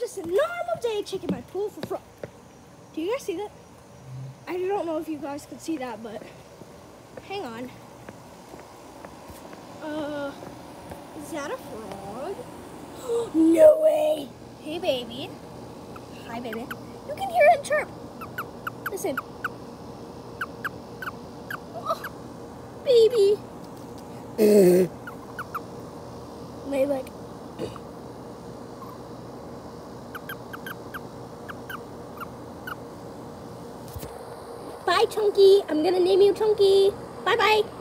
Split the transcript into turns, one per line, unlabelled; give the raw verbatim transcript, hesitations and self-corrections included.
just a normal day checking my pool for frog. Do you guys see that? I don't know if you guys could see that, but hang on. Uh, is that a frog? No way. Hey, baby. Hi, baby. You can hear it chirp. Listen. Oh, baby. Lay like. Bye, Chunky. I'm gonna name you Chunky. Bye-bye.